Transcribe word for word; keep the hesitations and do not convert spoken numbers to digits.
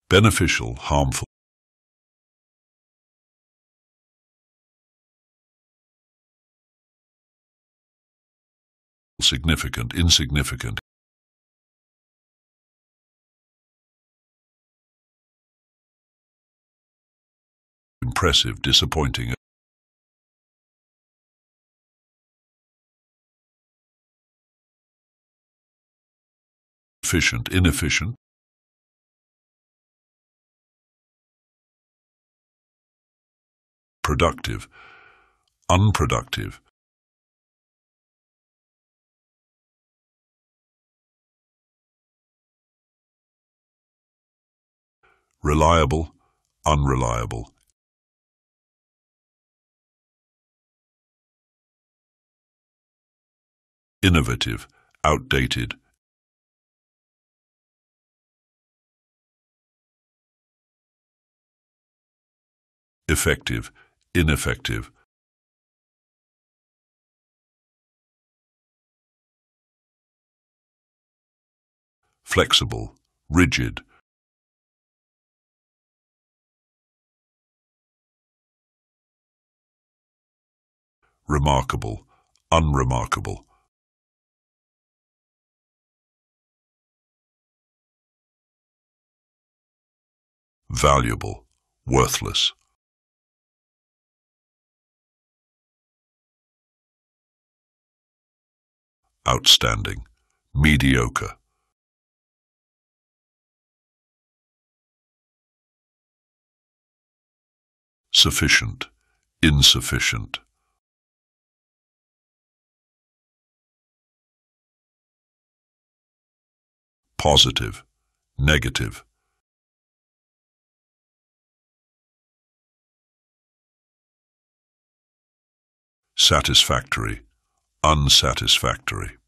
beneficial, harmful, significant, insignificant, impressive, disappointing, efficient, inefficient, productive, unproductive, reliable, unreliable, innovative, outdated, effective, ineffective, flexible, rigid, remarkable, unremarkable, valuable, worthless, outstanding, mediocre, sufficient, insufficient, positive, negative, satisfactory, unsatisfactory.